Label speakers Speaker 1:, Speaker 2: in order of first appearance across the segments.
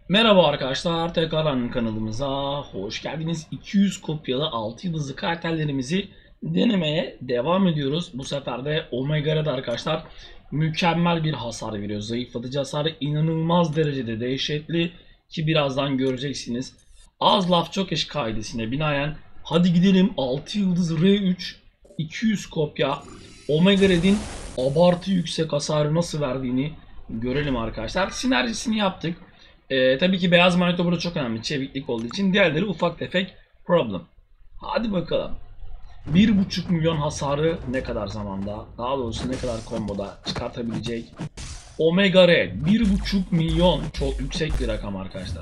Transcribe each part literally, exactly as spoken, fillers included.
Speaker 1: Merhaba arkadaşlar, tekrardan kanalımıza hoş geldiniz. iki yüz kopyalı altı yıldızlı karakterlerimizi denemeye devam ediyoruz. Bu sefer de Omega Red arkadaşlar mükemmel bir hasar veriyor. Zayıflatıcı hasarı inanılmaz derecede dehşetli ki birazdan göreceksiniz. Az laf çok iş kaidesine binaen hadi gidelim altı yıldız R üç iki yüz kopya Omega Red'in abartı yüksek hasarı nasıl verdiğini görelim arkadaşlar. Sinerjisini yaptık. Ee, tabii ki beyaz manyeto burada çok önemli. Çeviklik olduğu için. Diğerleri ufak tefek problem. Hadi bakalım. bir buçuk milyon hasarı ne kadar zamanda, daha doğrusu ne kadar komboda çıkartabilecek? Omega Red bir buçuk milyon, çok yüksek bir rakam arkadaşlar.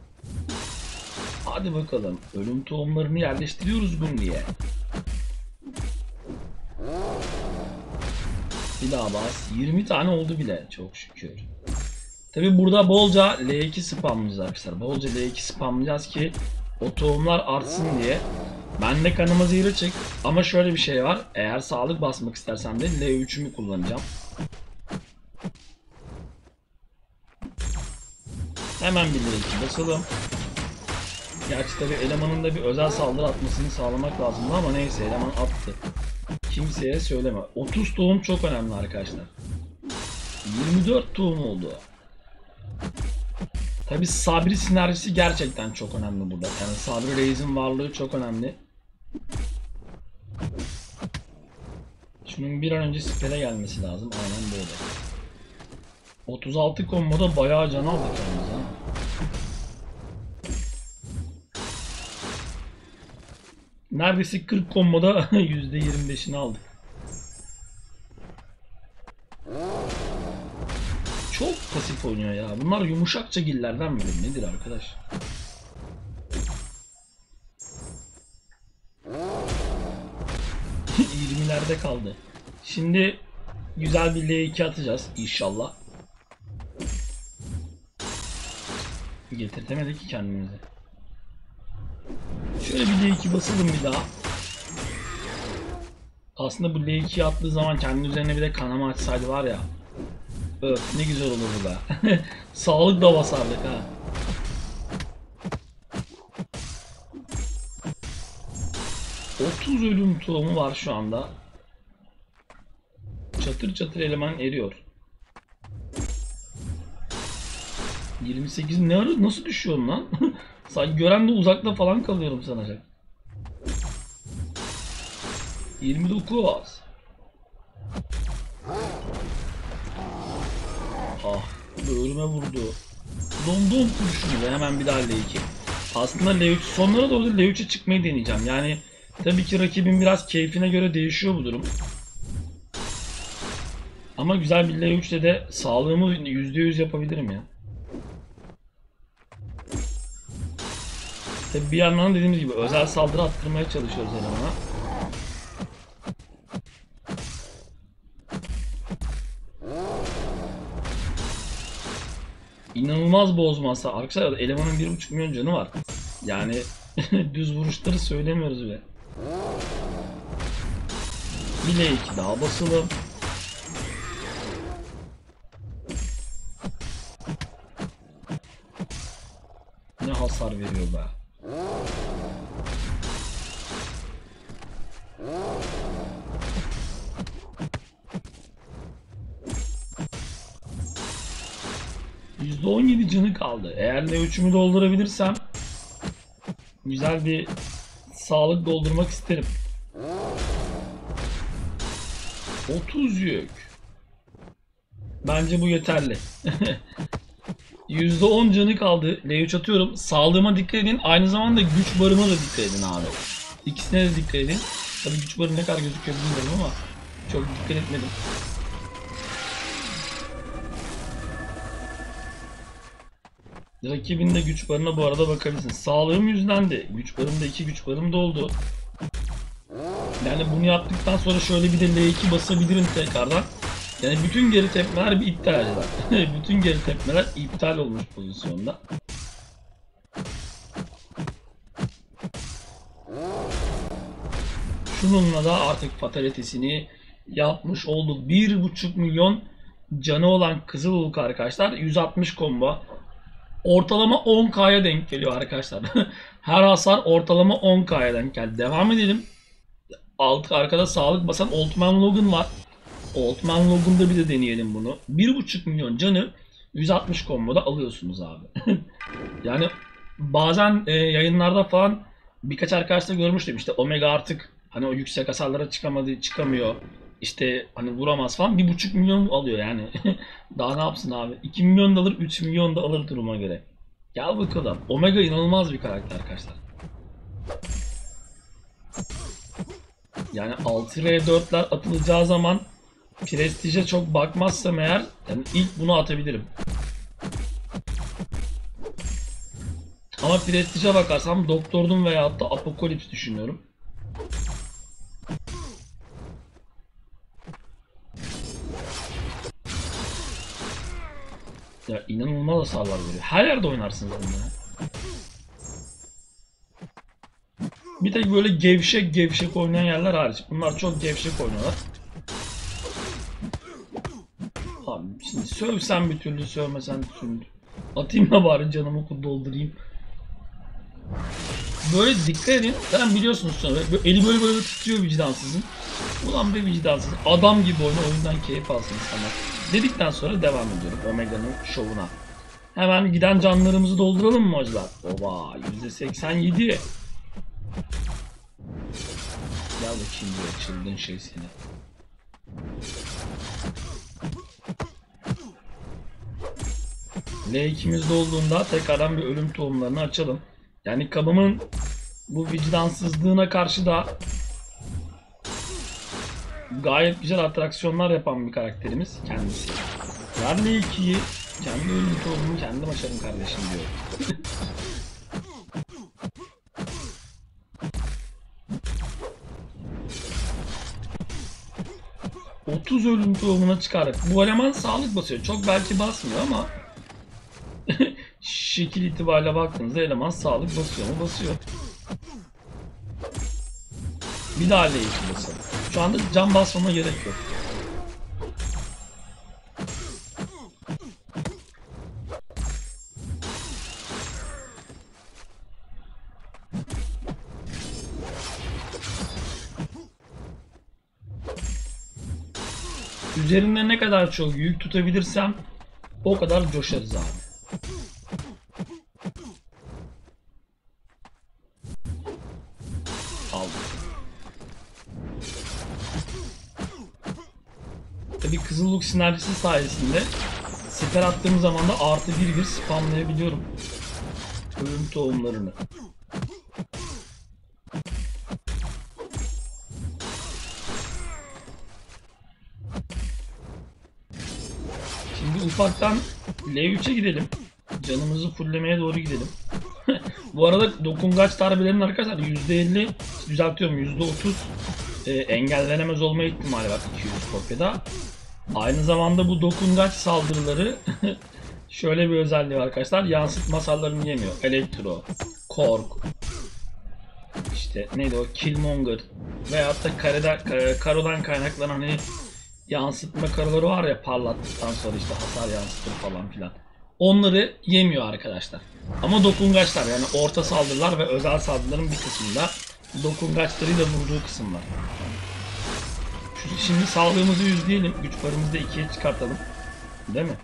Speaker 1: Hadi bakalım. Ölüm tohumlarını yerleştiriyoruz bunu diye. Bir daha bas. yirmi tane oldu bile. Çok şükür. Tabi burada bolca L iki spamlayacağız arkadaşlar. Bolca L iki spamlayacağız ki o tohumlar artsın diye. Ben de kanıma zehri çık. Ama şöyle bir şey var. Eğer sağlık basmak istersem de L üç'ümü kullanacağım. Hemen bir L iki basalım. Gerçi tabi elemanın da bir özel saldırı atmasını sağlamak lazımdı ama neyse, eleman attı. Kimseye söyleme. otuz tohum çok önemli arkadaşlar. yirmi dört tohum oldu. Tabi Sabri sinerjisi gerçekten çok önemli burada. Yani Sabri Reis'in varlığı çok önemli. Şunun bir an önce spell'e gelmesi lazım. Aynen böyle. otuz altı komboda bayağı can aldık yalnız ha. Neredeyse kırk komboda yüzde yirmi beş'ini aldık. Çok pasif oynuyor ya. Bunlar yumuşakça gillerden mi? Nedir arkadaş? yirmi'lerde kaldı. Şimdi güzel bir L iki atacağız inşallah. Getirtemedik ki kendimizi. Şöyle bir L iki basalım bir daha. Aslında bu L iki'yi attığı zaman kendi üzerine bir de kanama açsaydı var ya. Öf, ne güzel olurdu be. Sağlık da basardık ha. otuz ölüm tohumu var şu anda. Çatır çatır eleman eriyor. yirmi sekiz ne ara nasıl düşüyorum lan? Sanki gören de uzakta falan kalıyorum sanacak. yirmi dokuz. Ah, böğrüme vurdu. Dondon kurşunu. Hemen bir daha L iki. Aslında L üç sonlara doğru L üç'e çıkmayı deneyeceğim. Yani tabii ki rakibin biraz keyfine göre değişiyor bu durum. Ama güzel bir L üç'le de sağlığımı yüzde yüz yapabilirim ya. Tabii bir yandan dediğimiz gibi özel saldırı attırmaya çalışıyoruz elemana. İnanılmaz bozmasa. Arkadaşlar elemanın bir buçuk milyon canı var. Yani düz vuruşları söylemiyoruz bile. Bir L iki daha basalım. Ne hasar veriyor be. yüzde on yedi canı kaldı. Eğer L üç'ümü doldurabilirsem güzel bir sağlık doldurmak isterim. otuz yük. Bence bu yeterli. yüzde on canı kaldı. L üç atıyorum. Sağlığıma dikkat edin. Aynı zamanda güç barıma da dikkat edin abi. İkisine de dikkat edin. Tabii güç barı ne kadar gözüküyor bilmiyorum ama çok dikkat etmedim. Rakibin de güç barına bu arada bakabilirsin. Sağlığım yüzdendi. Güç barımda iki güç barım doldu. Yani bunu yaptıktan sonra şöyle bir de L iki basabilirim tekrardan. Yani bütün geri tepmeler bir iptal eder. Bütün geri tepmeler iptal olmuş pozisyonda. Şununla da artık fatalitesini yapmış olduk. bir buçuk milyon canı olan Kızıluluk arkadaşlar. yüz altmış combo. Ortalama on K'ya denk geliyor arkadaşlar. Her hasar ortalama on K'ya denk geldi. Devam edelim. Alt arkada sağlık basan Oldman Logan var. Oldman Logan'da bir de deneyelim bunu. bir buçuk milyon canı yüz altmış komboda alıyorsunuz abi. Yani bazen e, yayınlarda falan birkaç arkadaşla görmüştüm, işte Omega artık hani o yüksek hasarlara çıkamadı, çıkamıyor. İşte hani vuramaz falan. bir buçuk milyon alıyor yani. Daha ne yapsın abi? iki milyon da alır, üç milyon da alır duruma göre. Gel bakalım. Omega inanılmaz bir karakter arkadaşlar. Yani altı R dörtler atılacağı zaman Prestij'e çok bakmazsam eğer yani ilk bunu atabilirim. Ama Prestij'e bakarsam Doktordum veyahut da Apokalips düşünüyorum. Ya inanılmaz hasarlar veriyor. Her yerde oynarsınız bunu ya. Bir tek böyle gevşek gevşek oynayan yerler hariç. Bunlar çok gevşek oynuyorlar. Abi şimdi sövsen bir türlü, sövmesen bir türlü. Atayım da bari canımı doldurayım. Böyle dikkat edin. Ben biliyorsunuz sonra böyle eli böyle böyle titriyor vicdansızın. Ulan be vicdansız. Adam gibi oyna, oyundan keyif alsın insanlar. Dedikten sonra devam ediyorum Omega'nın şovuna. Hemen giden canlarımızı dolduralım mı hocalar? Oba yüzde seksen yedi. Gel bakayım buraya çılgın şey seni. L ikimiz dolduğunda tekrardan bir ölüm tohumlarını açalım. Yani kabımın bu vicdansızlığına karşı da gayet güzel atraksiyonlar yapan bir karakterimiz kendisi. Ver L ikiyi, kendi ölüm tohumumu kendim açarım kardeşim diyor. otuz ölüm tohumuna çıkardık. Bu eleman sağlık basıyor. Çok belki basmıyor ama şekil itibariyle baktığınızda eleman sağlık basıyor mu? Basıyor. Bir daha L iki basalım. Şu anda can basmama gerek yok. Üzerinde ne kadar çok yük tutabilirsem o kadar coşarız abi. Aldım. Tabii Kızılluk sinerjisi sayesinde siper attığım zaman da artı bir bir spamlayabiliyorum ölüm tohumlarını. Şimdi ufaktan L üçe gidelim. Canımızı fullemeye doğru gidelim. Bu arada dokungaç darbelerinin arkadaşlar yüzde elli düzeltiyorum yüzde otuz e, engellenemez olma ihtimali var iki yüz kopyada. Aynı zamanda bu dokungaç saldırıları şöyle bir özelliği var arkadaşlar. Yansıtma hasarlarını yemiyor. Elektro, Kork, işte neydi o Killmonger veyahut da kareden, karodan kaynaklanan hani yansıtma karoları var ya, parlattıktan sonra işte hasar yansıtır falan filan. Onları yemiyor arkadaşlar. Ama dokungaçlar yani orta saldırılar ve özel saldırıların bir kısmında dokungaçlarıyla vurduğu kısım var. Şimdi sağlığımızı yüzleyelim. Güç barımızı da ikiye çıkartalım. Değil mi?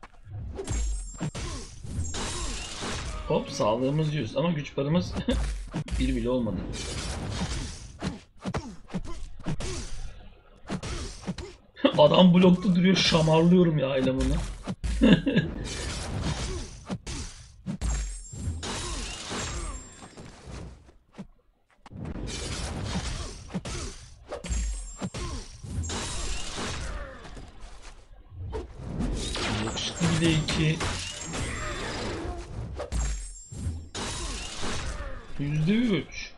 Speaker 1: Hop sağlığımız yüz ama güç barımız bir bile olmadı. Adam blokta duruyor, şamarlıyorum ya elemanı. Yakışıklı bir de iki. Yüzde üç.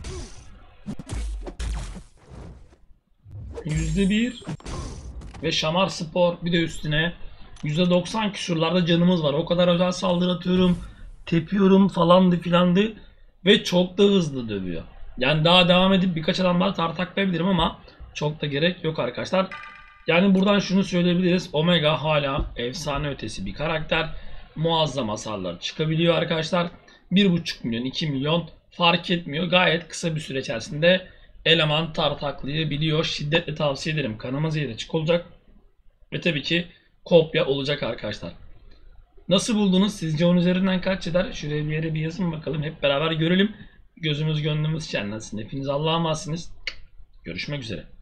Speaker 1: Yüzde bir. Ve Şamar Spor bir de üstüne yüzde doksan küsurlarda canımız var. O kadar özel saldırı atıyorum, tepiyorum falandı filandı ve çok da hızlı dövüyor. Yani daha devam edip birkaç adam daha tartaklayabilirim ama çok da gerek yok arkadaşlar. Yani buradan şunu söyleyebiliriz. Omega hala efsane ötesi bir karakter. muazzam hasarlar çıkabiliyor arkadaşlar. bir buçuk milyon, iki milyon fark etmiyor. Gayet kısa bir süre içerisinde eleman tartaklayabiliyor. Şiddetle tavsiye ederim. Kanama zehri açık olacak. Ve tabii ki kopya olacak arkadaşlar. Nasıl buldunuz? Sizce on üzerinden kaç eder? Şuraya bir yere bir yazın bakalım. Hep beraber görelim. Gözümüz gönlümüz şenlensin. Hepiniz Allah'a emanetsiniz. Görüşmek üzere.